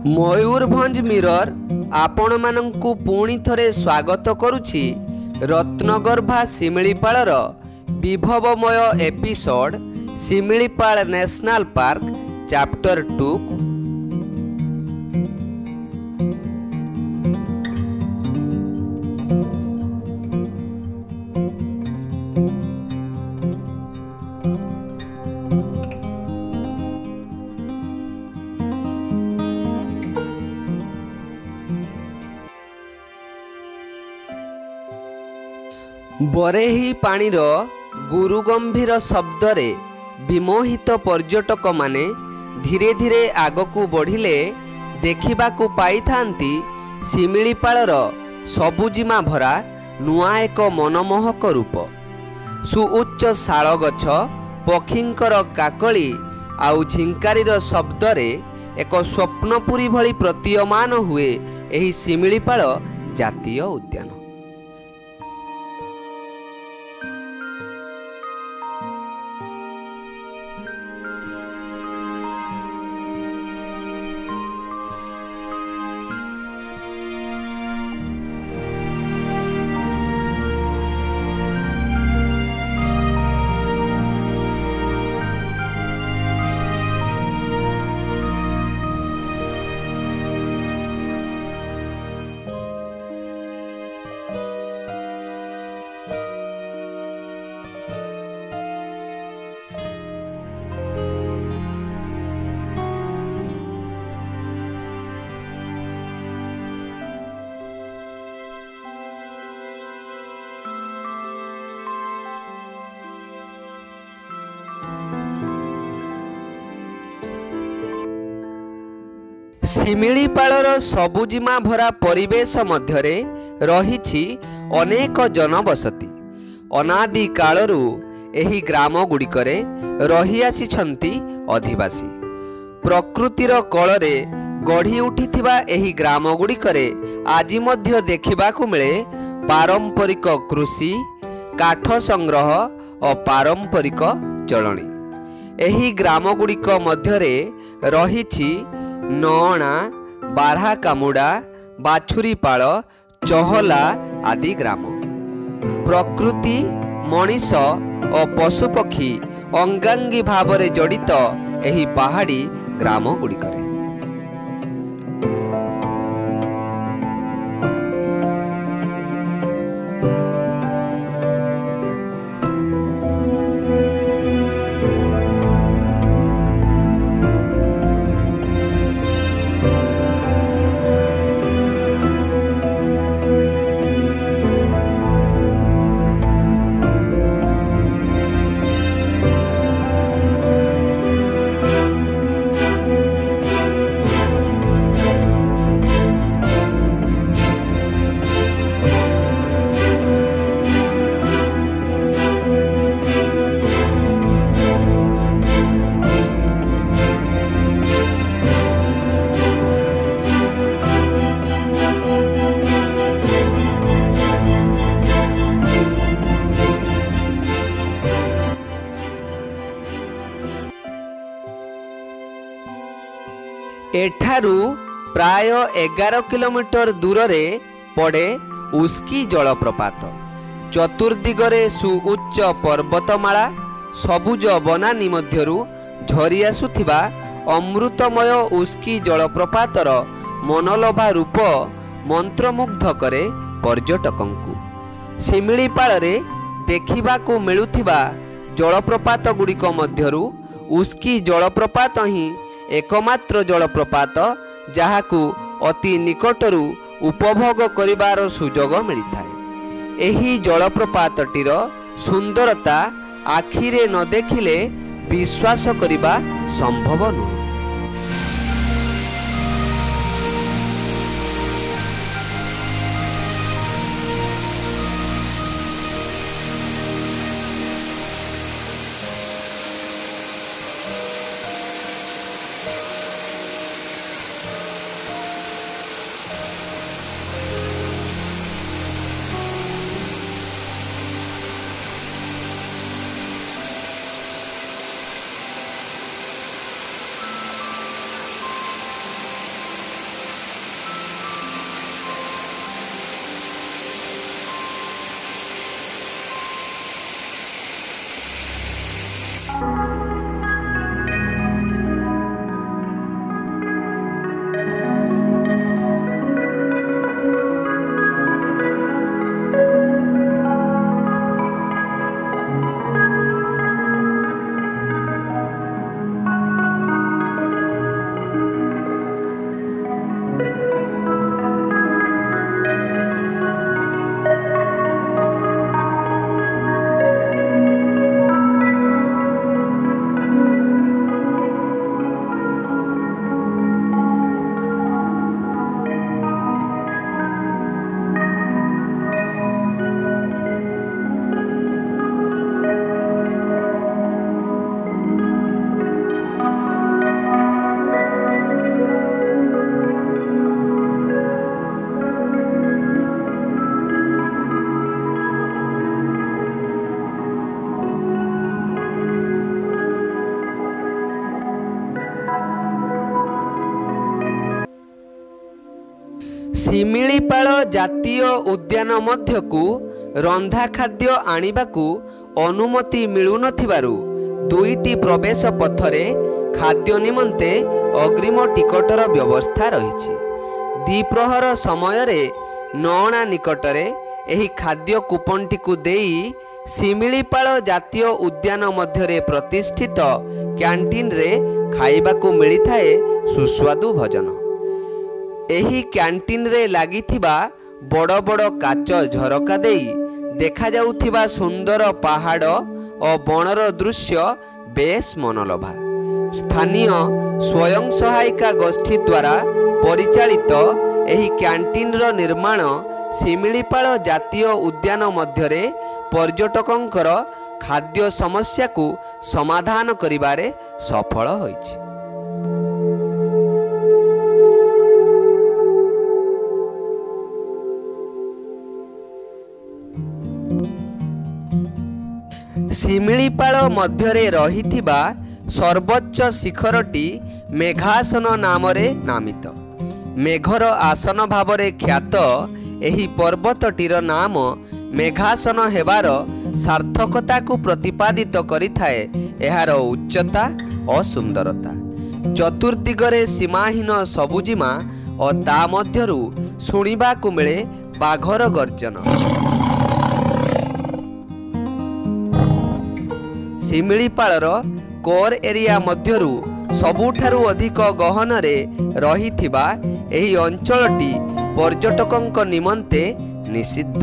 Mayurbhanj mirror आपण मानंकु पुणी थरे स्वागत करुछि रत्नगर्भा शिमिलीपालर विभवमय episode Similipal national park chapter 2 बरेही पाणीर गुरुगंभीर शब्दरे विमोहित पर्यटक माने धीरे धीरे आगकू बढ़िले देखिबाकू पाइथांती शिमिलीपालर सबुजिमा भरा नुआ एक मनमोहक रूप। सुउच्च शाल गछ पक्षींकर काकली आउ झिंकारीर शब्दरे एक स्वप्नपुरी भली प्रतीयमान हुए एही शिमिलीपाल जातीय उद्यान। शिमिलीपालर सबुजिमा भरा परिवेश मध्यरे रहिछि अनेक जनबसती। अनादि कालरू एही ग्राम गुड़िकरे रही आसिछन्ति अधिवासी। प्रकृतिर कोଳରେ गढ़ी उठिथिबा एही ग्राम गुड़िकरे आजि मध्य देखिबाकू मिले पारंपरिक कृषि, काठ संग्रह और पारंपरिक चलणी। एही ग्राम गुड़िक मध्यरे रहिछि नौणा, बारहा कामुड़ा, बाछुरीपाल, चहला आदि ग्राम। प्रकृति, मनीष और पशुपक्षी अंगांगी भावरे जड़ित एही पहाड़ी ग्राम गुड़िकरे। एठारू प्राय 11 किलोमीटर दूर रे पड़े उस्की जलप्रपात। चतुर्दिगरे सुउच्च पर्वतमाला, सबुज बनानी मध्यरू झरी आसुथिबा अमृतमय उस्की जलप्रपातर मनलोभा रूप मंत्रमुग्ध करे पर्यटकंकु। शिमिलीपाल रे देखिबाकू मिलुथिबा जलप्रपात गुड़िक मध्यरू उस्की जलप्रपात ही एकमात्र जलप्रपात जहाकू अति निकटरू उपभोग करिबार सुजोग मिलिथाए। एही जलप्रपातटीर सुंदरता आखिरे न देखिले विश्वास करिबा संभव नुहे। ଶିମିଳିପାଳ ଜାତୀୟ ଉଦ୍ୟାନ ମଧ୍ୟକୁ ରନ୍ଧା ଖାଦ୍ୟ ଆଣିବାକୁ ଅନୁମତି ମିଳୁନଥିବାରୁ ଦୁଇଟି ପ୍ରବେଶ ପଥରେ ଖାଦ୍ୟ ନିମନ୍ତେ ଅଗ୍ରିମ ଟିକଟର ବ୍ୟବସ୍ଥା ରହିଛି। ଦ୍ୱିପ୍ରହର ସମୟରେ ନଅଣା ନିକଟରେ ଏହି ଖାଦ୍ୟ କୁପନଟିକୁ ଦେଇ ଶିମିଳିପାଳ ଜାତୀୟ ଉଦ୍ୟାନ ମଧ୍ୟରେ ପ୍ରତିଷ୍ଠିତ କ୍ୟାଣ୍ଟିନରେ ଖାଇବାକୁ ମିଳିଥାଏ ସୁସ୍ୱାଦୁ ଭୋଜନ। ଏହି କ୍ୟାଣ୍ଟିନରେ ଲାଗିଥିବା ବଡ଼ ବଡ଼ କାଚ ଝରକା ଦେଇ ଦେଖାଯାଉଥିବା ସୁନ୍ଦର ପାହାଡ଼ ଓ ବଣର ଦୃଶ୍ୟ ବେଶ ମନଲୋଭା। ସ୍ଥାନୀୟ ସ୍ୱୟଂ ସହାୟିକା ଗୋଷ୍ଠୀ ଦ୍ୱାରା ପରିଚାଳିତ ଏହି କ୍ୟାଣ୍ଟିନର ନିର୍ମାଣ ଶିମିଳିପାଳ ଜାତୀୟ ଉଦ୍ୟାନ ମଧ୍ୟରେ ପର୍ଯ୍ୟଟକଙ୍କର ଖାଦ୍ୟ ସମସ୍ୟାକୁ ସମାଧାନ କରିବାରେ ସଫଳ ହୋଇଛି। ଶିମିଳିପାଳ ମଧ୍ୟରେ ରହିଥିବା ସର୍ବୋଚ୍ଚ ଶିଖରଟି ମେଘାସନ ନାମରେ ନାମିତ। ମେଘର ଆସନ ଭାବରେ ଖ୍ୟାତ ଏହି ପର୍ବତଟିର ନାମ ମେଘାସନ ହେବାର ସାର୍ଥକତାକୁ ପ୍ରତିପାଦିତ କରିଥାଏ ଏହାର ଉଚ୍ଚତା ଓ ସୁନ୍ଦରତା। ଚତୁର୍ଦିଗରେ ସୀମାହୀନ ସବୁଜିମା ଓ ତା ମଧ୍ୟରୁ ଶୁଣିବାକୁ ମିଳେ ବାଘର ଗର୍ଜନ। ଶିମିଳିପାଳର କୋର୍ ଏରିଆ ମଧ୍ୟରୁ ସବୁଠାରୁ ଅଧିକ ଗହନରେ ରହିଥିବା ଏହି ଅଞ୍ଚଳଟି ପର୍ଯ୍ୟଟକଙ୍କ ନିମନ୍ତେ ନିଷିଦ୍ଧ।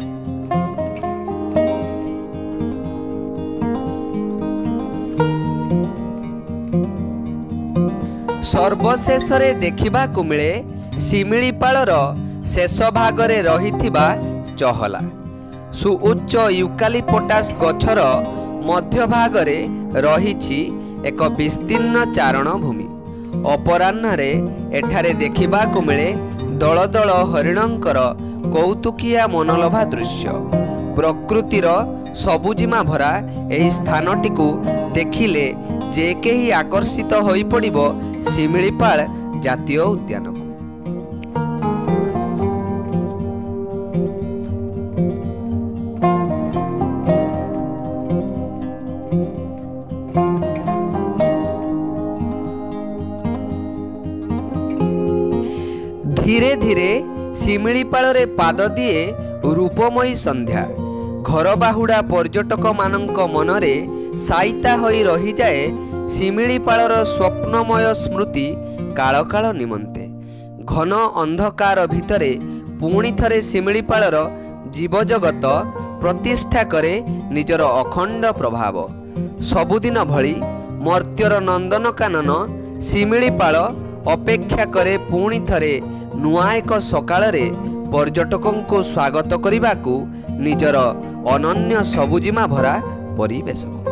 ସର୍ବଶେଷରେ ଦେଖିବାକୁ ମିଳେ ଶିମିଳିପାଳର ଶେଷ ଭାଗରେ ରହିଥିବା ଚହଲା। ସୁଉଚ୍ଚ ୟୁକାଲିପଟାସ୍ ଗଛର ମଧ୍ୟଭାଗରେ ରହିଛି ଏକ ବିସ୍ତୀର୍ଣ୍ଣ ଚାରଣ ଭୂମି। ଅପରାହ୍ନରେ ଏଠାରେ ଦେଖିବାକୁ ମିଳେ ଦଳ ଦଳ ହରିଣଙ୍କର କୌତୁକିଆ ମନଲୋଭା ଦୃଶ୍ୟ। ପ୍ରକୃତିର ସବୁଜିମା ଭରା ଏହି ସ୍ଥାନଟିକୁ ଦେଖିଲେ ଯେ କେହି ଆକର୍ଷିତ ହୋଇପଡ଼ିବ ଶିମିଳିପାଳ ଜାତୀୟ ଉଦ୍ୟାନକୁ। ଧୀରେ ଧୀରେ ଶିମିଳିପାଳରେ ପାଦ ଦିଏ ରୂପମୟୀ ସନ୍ଧ୍ୟା। ଘର ବାହୁଡ଼ା ପର୍ଯ୍ୟଟକମାନଙ୍କ ମନରେ ସାଇତା ହୋଇ ରହିଯାଏ ଶିମିଳିପାଳର ସ୍ୱପ୍ନମୟ ସ୍ମୃତି କାଳ କାଳ ନିମନ୍ତେ। ଘନ ଅନ୍ଧକାର ଭିତରେ ପୁଣି ଥରେ ଶିମିଳିପାଳର ଜୀବଜଗତ ପ୍ରତିଷ୍ଠା କରେ ନିଜର ଅଖଣ୍ଡ ପ୍ରଭାବ। ସବୁଦିନ ଭଳି ମର୍ତ୍ତ୍ୟର ନନ୍ଦନକାନନ ଶିମିଳିପାଳ ଅପେକ୍ଷା କରେ ପୁଣି ଥରେ ନୂଆ ଏକ ସକାଳରେ ପର୍ଯ୍ୟଟକଙ୍କୁ ସ୍ୱାଗତ କରିବାକୁ ନିଜର ଅନନ୍ୟ ସବୁଜିମା ଭରା ପରିବେଶକୁ।